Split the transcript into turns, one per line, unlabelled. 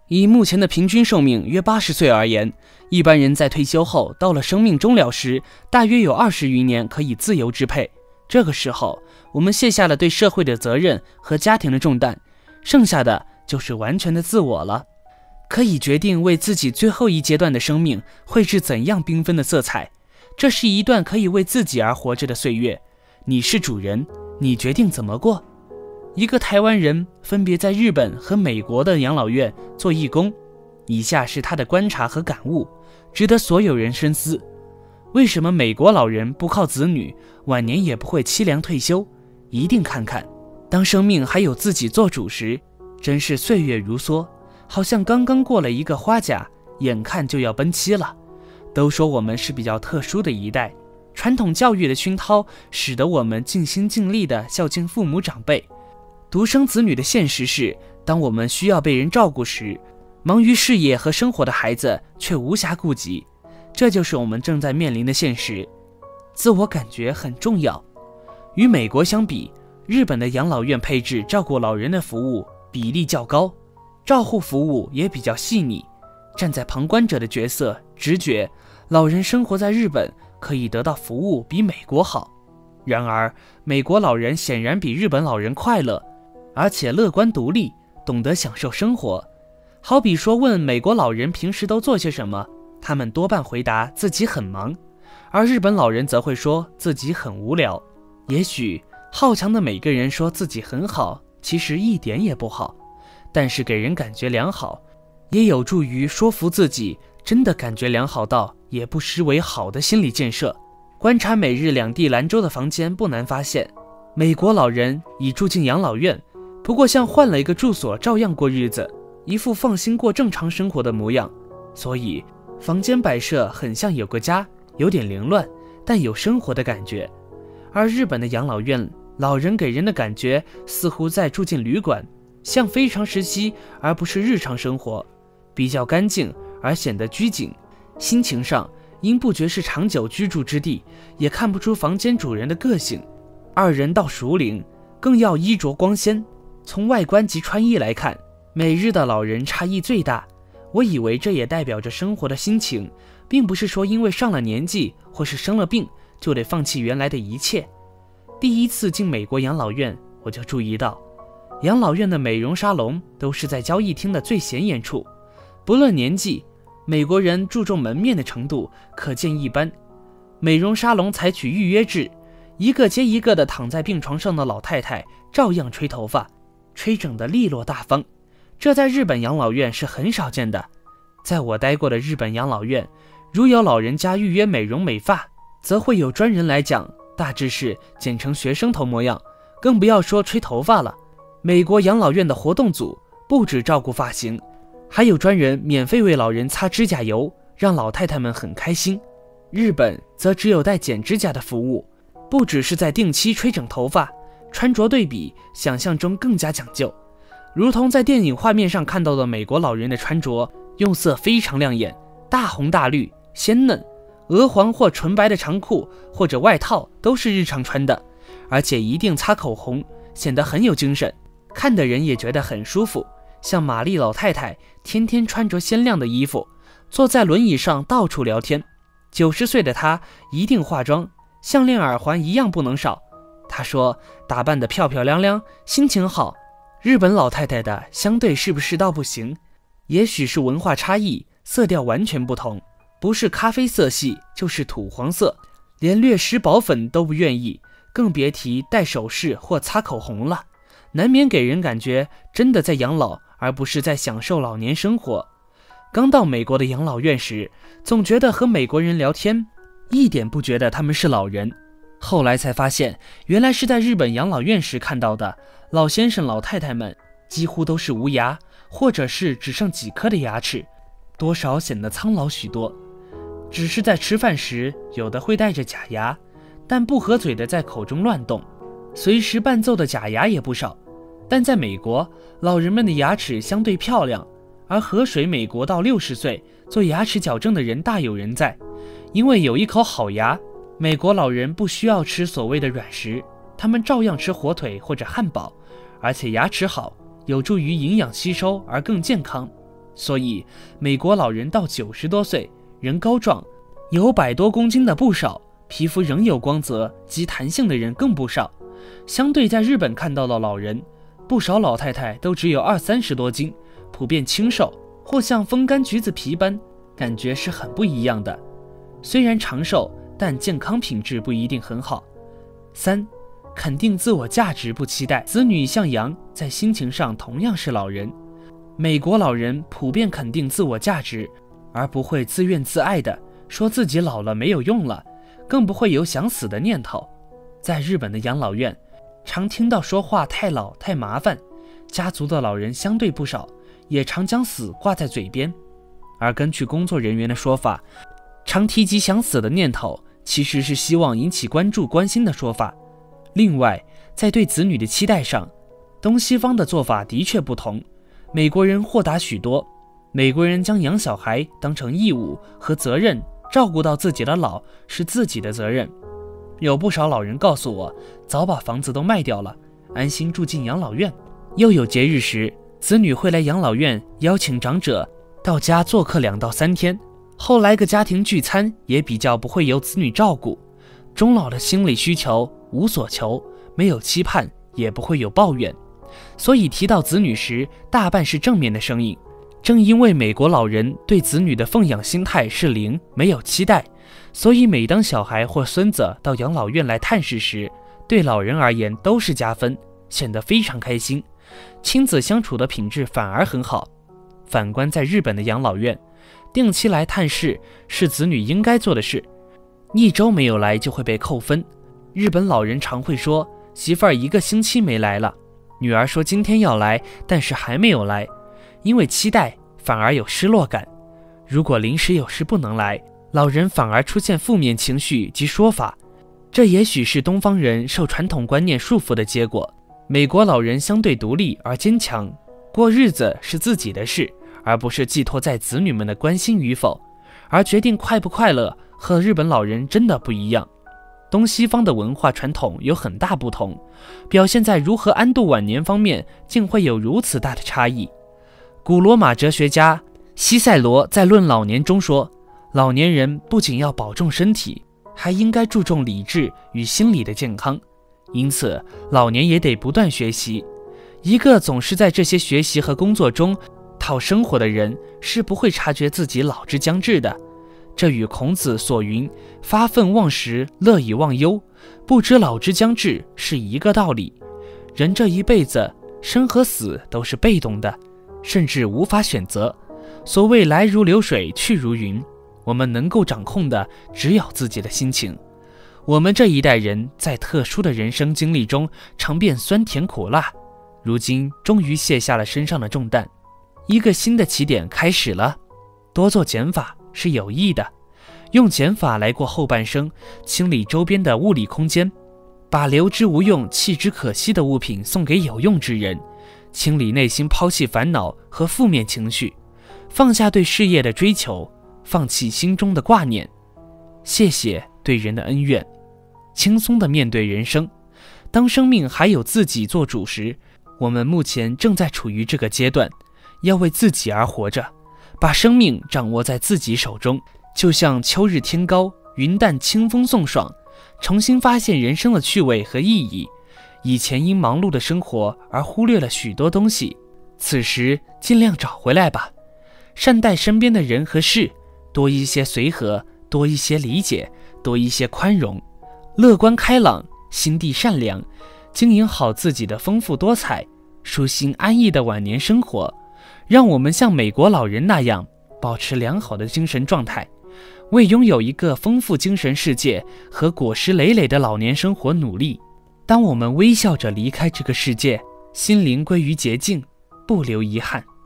以目前的平均寿命约80岁而言，一般人在退休后到了生命终了时，大约有20余年可以自由支配。这个时候，我们卸下了对社会的责任和家庭的重担，剩下的就是完全的自我了，可以决定为自己最后一阶段的生命绘制怎样缤纷的色彩。这是一段可以为自己而活着的岁月，你是主人，你决定怎么过。一个台湾人分别在日本和美国的养老院做义工，以下是他的观察和感悟，值得所有人深思。为什么美国老人不靠子女，晚年也不会凄凉退休？一定看看，当生命还有自己做主时，真是岁月如梭，好像刚刚过了一个花甲，眼看就要奔期了。都说我们是比较特殊的一代，传统教育的熏陶使得我们尽心尽力地孝敬父母长辈。独生子女的现实是，当我们需要被人照顾时，忙于事业和生活的孩子却无暇顾及，这就是我们正在面临的现实。自我感觉很重要。与美国相比，日本的养老院配置照顾老人的服务比例较高，照护服务也比较细腻。站在旁观者的角色，直觉老人生活在日本可以得到服务比美国好。然而，美国老人显然比日本老人快乐，而且乐观独立，懂得享受生活。好比说问美国老人平时都做些什么，他们多半回答自己很忙，而日本老人则会说自己很无聊。也许好强的每个人说自己很好，其实一点也不好，但是给人感觉良好，也有助于说服自己真的感觉良好到也不失为好的心理建设。观察美日两地兰州的房间，不难发现，美国老人已住进养老院，不过像换了一个住所照样过日子，一副放心过正常生活的模样。所以房间摆设很像有个家，有点凌乱，但有生活的感觉。而日本的养老院，老人给人的感觉似乎在住进旅馆，像非常时期而不是日常生活，比较干净而显得拘谨。心情上因不觉是长久居住之地，也看不出房间主人的个性。二人到熟龄，更要衣着光鲜。从外观及穿衣来看，美日的老人差异最大。我以为这也代表着生活的心情，并不是说因为上了年纪或是生了病就得放弃原来的一切。第一次进美国养老院，我就注意到养老院的美容沙龙都是在交易厅的最显眼处，不论年纪，美国人注重门面的程度可见一斑。美容沙龙采取预约制，一个接一个的躺在病床上的老太太照样吹头发，吹整得利落大方。这在日本养老院是很少见的。在我待过的日本养老院，如有老人家预约美容美发，则会有专人来讲，大致是剪成学生头模样，更不要说吹头发了。美国养老院的活动组不只照顾发型，还有专人免费为老人擦指甲油，让老太太们很开心。日本则只有带剪指甲的服务，不只是在定期吹整头发，穿着对比想象中更加讲究。如同在电影画面上看到的美国老人的穿着，用色非常亮眼，大红大绿鲜嫩，鹅黄或纯白的长裤或者外套都是日常穿的，而且一定擦口红，显得很有精神，看的人也觉得很舒服。像玛丽老太太天天穿着鲜亮的衣服，坐在轮椅上到处聊天。90岁的她一定化妆，项链耳环一样不能少。她说打扮得漂漂亮亮，心情好。日本老太太的相对是不是倒不行？也许是文化差异，色调完全不同，不是咖啡色系就是土黄色，连略施薄粉都不愿意，更别提戴首饰或擦口红了。难免给人感觉真的在养老，而不是在享受老年生活。刚到美国的养老院时，总觉得和美国人聊天，一点不觉得他们是老人。后来才发现，原来是在日本养老院时看到的，老先生老太太们几乎都是无牙，或者是只剩几颗的牙齿，多少显得苍老许多。只是在吃饭时，有的会带着假牙，但不合嘴的在口中乱动，随时伴奏的假牙也不少。但在美国，老人们的牙齿相对漂亮，而河水美国到60岁做牙齿矫正的人大有人在。因为有一口好牙，美国老人不需要吃所谓的软食，他们照样吃火腿或者汉堡，而且牙齿好，有助于营养吸收而更健康。 所以美国老人到90多岁，人高壮，有100多公斤的不少，皮肤仍有光泽及弹性的人更不少。相对在日本看到的老人，不少老太太都只有20-30多斤，普遍清瘦，或像风干橘子皮般，感觉是很不一样的。虽然长寿，但健康品质不一定很好。3. 肯定自我价值，不期待子女像羊，在心情上同样是老人。美国老人普遍肯定自我价值，而不会自怨自艾的说自己老了没有用了，更不会有想死的念头。在日本的养老院，常听到说话太老太麻烦，家族的老人相对不少，也常将死挂在嘴边。而根据工作人员的说法，常提及想死的念头，其实是希望引起关注关心的说法。另外，在对子女的期待上，东西方的做法的确不同。美国人豁达许多，美国人将养小孩当成义务和责任，照顾到自己的老是自己的责任。有不少老人告诉我，早把房子都卖掉了，安心住进养老院。又有节日时，子女会来养老院邀请长者到家做客2到3天，后来个家庭聚餐也比较不会由子女照顾。终老的心理需求无所求，没有期盼，也不会有抱怨，所以提到子女时，大半是正面的声音。正因为美国老人对子女的奉养心态是0，没有期待，所以每当小孩或孙子到养老院来探视时，对老人而言都是加分，显得非常开心，亲子相处的品质反而很好。反观在日本的养老院，定期来探视是子女应该做的事，1周没有来就会被扣分。日本老人常会说，媳妇儿1个星期没来了，女儿说今天要来，但是还没有来，因为期待反而有失落感。如果临时有事不能来，老人反而出现负面情绪及说法，这也许是东方人受传统观念束缚的结果。美国老人相对独立而坚强，过日子是自己的事，而不是寄托在子女们的关心与否，而决定快不快乐和日本老人真的不一样。东西方的文化传统有很大不同，表现在如何安度晚年方面竟会有如此大的差异。古罗马哲学家西塞罗在《论老年》中说，老年人不仅要保重身体，还应该注重理智与心理的健康，因此老年也得不断学习。一个总是在这些学习和工作中讨生活的人，是不会察觉自己老之将至的。这与孔子所云发愤忘食，乐以忘忧，不知老之将至是一个道理。人这一辈子，生和死都是被动的，甚至无法选择。所谓来如流水，去如云，我们能够掌控的只有自己的心情。我们这一代人在特殊的人生经历中尝遍酸甜苦辣，如今终于卸下了身上的重担，一个新的起点开始了。多做减法是有益的，用减法来过后半生，清理周边的物理空间，把留之无用弃之可惜的物品送给有用之人，清理内心抛弃烦恼和负面情绪，放下对事业的追求，放弃心中的挂念，谢谢对人的恩怨，轻松地面对人生。当生命还有自己做主时，我们目前正在处于这个阶段，要为自己而活着，把生命掌握在自己手中，就像秋日天高，云淡清风送爽，重新发现人生的趣味和意义。以前因忙碌的生活而忽略了许多东西，此时尽量找回来吧。善待身边的人和事，多一些随和，多一些理解，多一些宽容，乐观开朗，心地善良，经营好自己的丰富多彩、舒心安逸的晚年生活，让我们像美国老人那样保持良好的精神状态，为拥有一个丰富精神世界和果实累累的老年生活努力。当我们微笑着离开这个世界，心灵归于洁净，不留遗憾。